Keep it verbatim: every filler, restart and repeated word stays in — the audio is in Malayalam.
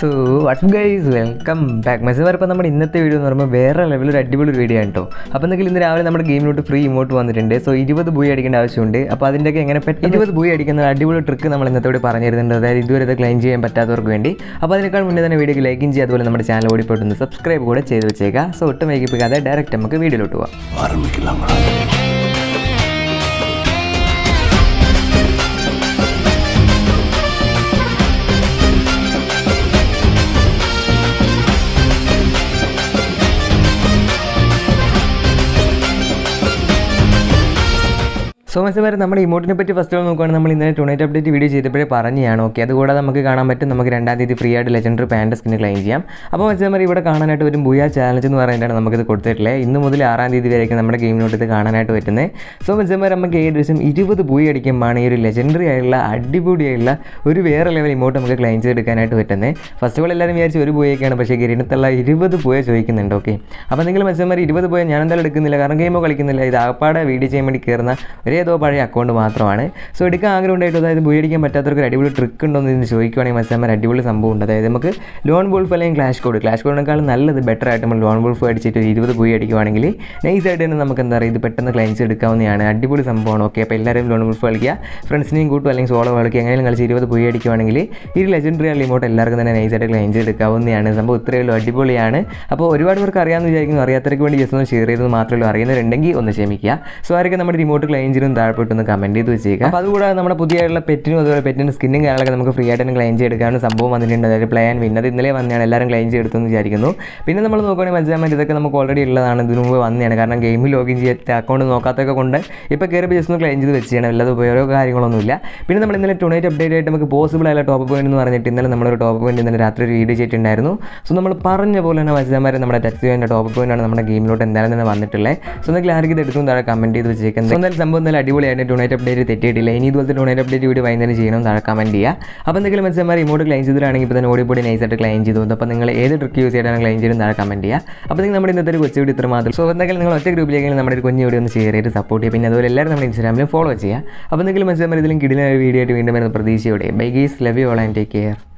So what's guys welcome back. Message ഇപ്പോൾ നമ്മുടെ ഇന്നത്തെ വീഡിയോ എന്ന് പറയുമ്പോൾ വേറെ ലെവലൊരു അടിപൊളി വീഡിയോ ആണ് കേട്ടോ. അപ്പോൾ എന്തെങ്കിലും ഇന്ന് രാവിലെ നമ്മുടെ ഗെയിമിലോട്ട് ഫ്രീ ഇമോട്ട് വന്നിട്ടുണ്ട്. സോ ഇരുപത് ബൂയി അടിക്കേണ്ട ആവശ്യമുണ്ട്. അപ്പോൾ അതിൻ്റെയൊക്കെ എങ്ങനെ പെട്ടെന്ന് ഇരുപത് ബൂയി അടിക്കുന്ന അടിപൊളി ട്രിക്ക് നമ്മൾ ഇന്നത്തോടെ പറഞ്ഞു തരുന്നുണ്ട്. അതായത് ഇതുവരെ അത് ക്ലെയിം ചെയ്യാൻ പറ്റാത്തവർക്ക് വേണ്ടി. അപ്പോൾ അതിനേക്കാൾ മുന്നേ തന്നെ വീഡിയോക്ക് ലൈക്കും ചെയ്യുക, അതുപോലെ നമ്മുടെ ചാനൽ ഓടിപ്പോയിട്ടൊന്ന് സബ്സ്ക്രൈബ് കൂടെ ചെയ്ത് വെച്ചേക്കാം. സോ ഒട്ടും വൈകിപ്പിക്കാതെ ഡയറക്റ്റ് നമുക്ക് വീഡിയോയിലോട്ട് പോകാം. സോ മെസ്സേജ് നമ്മുടെ ഇമോട്ടിനെ പറ്റി ഫസ്റ്റ് നോക്കുകയാണെങ്കിൽ നമ്മൾ ഇന്നലെ ടൂണൈറ്റ് അപ്ഡേറ്റ് വീഡിയോ ചെയ്തപ്പോഴേ പറഞ്ഞാണ്. ഓക്കെ, അതുകൂടാതെ നമുക്ക് കാണാൻ പറ്റും നമുക്ക് രണ്ടാം തീയതി ഫ്രീ ആയിട്ട് ലെജൻഡറി പാൻഡ സ്കിന് ക്ലെയിം ചെയ്യാം. അപ്പോൾ മെസ്സേജ് ഇവിടെ കാണാനായിട്ട് ഒരു ബൂയ ചാലഞ്ച് എന്ന് പറഞ്ഞിട്ടാണ് നമുക്കിത് കൊടുത്തിട്ടുള്ളത്. ഇന്ന് മുതൽ ആറാം തീയതി വരെയൊക്കെ നമ്മുടെ ഗെയിമിനോട്ട് ഇത് കാണാനായിട്ട് പറ്റുന്നത്. സോ മെസ്സേജ് നമുക്ക് ഏകദേശം ഇരുപത് ബൂയി അടിക്കുമ്പോഴാണ് ഈ ഒരു ലെജൻഡറി ആയിട്ടുള്ള അടിപൊളിയായിട്ടുള്ള ഒരു വേറെ ലെവൽ ഇമോട്ട് നമുക്ക് ക്ലെയിം ചെയ്തെടുക്കാനായിട്ട് പറ്റുന്നത്. ഫസ്റ്റ് ഓൾ എല്ലാവരും വിചാരിച്ച് ഒരു ബൂയൊക്കെയാണ്, പക്ഷേ ഗെയിനത്തുള്ള ഇരുപത് ബൂയ ചോദിക്കുന്നുണ്ട്. ഓക്കെ, അപ്പോൾ നിങ്ങൾ മെസ്സേജ് ഇരുപത് ബൂയ ഞാൻ എന്തായാലും എടുക്കുന്നില്ല, കാരണം ഗെയിമോ കളിക്കുന്നില്ല. ഇത് ആപ്പാടെ വീഡിയോ ചെയ്യാൻ വേണ്ടി കയറുന്ന ഒരേതോ പഴയ അക്കൗണ്ട് മാത്രമാണ്. സോ എടുക്കാൻ ആഗ്രഹം ഉണ്ടായിട്ട്, അതായത് ബൂയി അടിക്കാൻ പറ്റാത്തവർക്ക് ഒരു അടിപൊളി ട്രിക്ക് ഉണ്ടോ എന്ന് ചോദിക്കുവാണെങ്കിൽ മെസ്സേജ് അടിപൊളി സംഭവം ഉണ്ട്. അതായത് നമുക്ക് ലോൺ വോൾഫ് അല്ലെങ്കിൽ ക്ലാഷ് കോഡ് ക്ലാഷ് കോഡിനേക്കാൾ നല്ലത് ബെറ്റർ ആയിട്ട് നമ്മൾ ലോൺ വോൾഫ് അടിച്ചിട്ട് ഇരുപത് ബൂയി അടിക്കുവാണെങ്കിൽ നൈസായിട്ട് തന്നെ നമുക്ക് എന്താ പറയുക ഇത് പെട്ടെന്ന് ക്ലെയിംസ് എടുക്കാവുന്നതാണ്. അടിപൊളി സംഭവമാണ്. ഓക്കെ, അപ്പോൾ എല്ലാവരും ലോൺ വോൾഫ് കളിക്കുക, ഫ്രണ്ട്സിനെയും കൂട്ടും അല്ലെങ്കിൽ സോളോ കളിക്കുക, എങ്ങനെയും കളിച്ച് ഇരുപത് ബൂയി അടിക്കുവാണെങ്കിൽ ഈ ലെജൻഡറി ആയി ഇമോട്ട് എല്ലാവർക്കും തന്നെ നൈസായിട്ട് ക്ലെയിംസ് എടുക്കാവുന്നതാണ്. സംഭവം ഇത്രയേ ഉള്ളൂ, അടിപൊളിയാണ്. അപ്പോൾ ഒരുപാട് പേർക്ക് അറിയാമെന്ന് വിചാരിക്കുന്നു. അറിയാത്തവർക്ക് വേണ്ടി ജസ്റ്റ് ഒന്ന് ഷെയർ ചെയ്തത് മാത്രമേ ഉള്ളൂ. അറിയുന്നവരുണ്ടെങ്കിൽ ഒന്ന് ക്ഷമിക്കുക. സോ ആരൊക്കെ നമ്മുടെ റിമോട്ട് ക്ലെയിം ചെയ്തും താഴെപ്പെട്ടൊന്ന് കമൻറ്റ് ചെയ്ത് വെച്ചേക്കുക. അപ്പോൾ അതുകൂടാതെ നമ്മുടെ പുതിയായിട്ടുള്ള പെറ്റിനും അതുപോലെ പെറ്റിൻ്റെ സ്കിന്നും കാര്യങ്ങളൊക്കെ നമുക്ക് ഫ്രീ ആയിട്ട് തന്നെ ക്ലെയിം ചെയ്തെടുക്കാനുള്ള സംഭവം വന്നിട്ടുണ്ട്. അതായത് പ്ലേ ആൻഡ് വിൻ അത് ഇന്നലെ വന്നതാണ്, എല്ലാവരും ക്ലെയിം ചെയ്തെടുത്തെന്ന് വിചാരിക്കുന്നു. പിന്നെ നമ്മൾ നോക്കുകയാണെങ്കിൽ മനസ്സിലാൻ ഇതൊക്കെ നമുക്ക് ഓൾറെഡി ഉള്ളതാണ്, ഇതിനു മുമ്പ് വന്നതാണ്. കാരണം ഗെയിമിൽ ലോഗിൻ ചെയ്യാത്ത അക്കൗണ്ട് നോക്കാത്തൊക്കെ കൊണ്ട് ഇപ്പോൾ കയറി ജസ്റ്റ് ഒന്ന് ക്ലെയിം ചെയ്ത് വെച്ച് ചെയ്യണം, അല്ലാതെ ഉപയോഗ കാര്യങ്ങളൊന്നുമില്ല. പിന്നെ നമ്മൾ ഇന്നലെ ടൂണൈറ്റ് അപ്ഡേറ്റ് ആയിട്ട് നമുക്ക് പോസിബിൾ ആയുള്ള ടോപ്പ് പോയിന്റ് എന്ന് പറഞ്ഞിട്ട് ഇന്നലെ നമ്മളൊരു ടോപ്പ് പോയിന്റ് ഇന്നലെ രാത്രി ഒരു വീഡിയോ ചെയ്തിട്ടുണ്ടായിരുന്നു. സോ നമ്മൾ പറഞ്ഞ പോലെ തന്നെ മനസ്സിലാമാരെ നമ്മുടെ ടച്ച് ചെയ്യുന്ന ടോപ്പ് പോയിന്റാണ് നമ്മുടെ ഗെയിമിലോട്ട് എന്തായാലും തന്നെ വന്നിട്ടുള്ളത്. സോ എന്തെങ്കിലും ആർക്കും ഇത് എടുക്കും താഴെ കമൻറ്റ് ചെയ്ത് വെച്ചേക്കുന്നത്. എന്തായാലും സംഭവം എന്തായാലും അടിപൊളിയായിട്ട് ടൂണൈറ്റ് അപ്ഡേറ്റ് തെറ്റിയിട്ടില്ല. ഇനി ഇതുപോലത്തെ ടൂണൈറ്റ് അപ്ഡേറ്റ് വീഡിയോ വൈകുന്നേരം ചെയ്യണം, താഴെ കമൻറ്റ് ചെയ്യുക. അപ്പോൾ എന്തെങ്കിലും മനസ്സിലാമാർ ഇമോട്ട് ക്ലെയിം ചെയ്തിട്ടാണെങ്കിൽ ഇപ്പോൾ തന്നെ ഓടിപ്പൊടി നൈസായിട്ട് ക്ലെയിം ചെയ്തു. അപ്പോൾ നിങ്ങൾ ഏത് ട്രിക്ക് യൂസ് ചെയ്താണ് ക്ലെയിം ചെയ്തും താഴെ കമൻറ്റ് ചെയ്യുക. അപ്പോൾ നിങ്ങൾ നമ്മുടെ ഇന്നത്തെ ഒരു കൊച്ചു വീഡിയോ ഇത്ര മാത്രം. സോ എന്തെങ്കിലും നിങ്ങൾ ഒറ്റ ഗ്രൂപ്പിലേക്ക് നമ്മുടെ ഒരു കുഞ്ഞു വീഡിയോ ഒന്ന് ഷെയർ ചെയ്ത് സപ്പോർട്ട് ചെയ്യുക. പിന്നെ അതുപോലെ എല്ലാവരും നമ്മുടെ ഇൻസ്റ്റാഗ്രാമിലും ഫോളോ ചെയ്യുക. അപ്പോൾ എന്തെങ്കിലും മനസ്സിലാമാർ ഇതിലും കിടിലൻ വീഡിയോ ആയിട്ട് വീണ്ടും വരുന്ന പ്രതീക്ഷയോടെ bye guys, love you all and take care.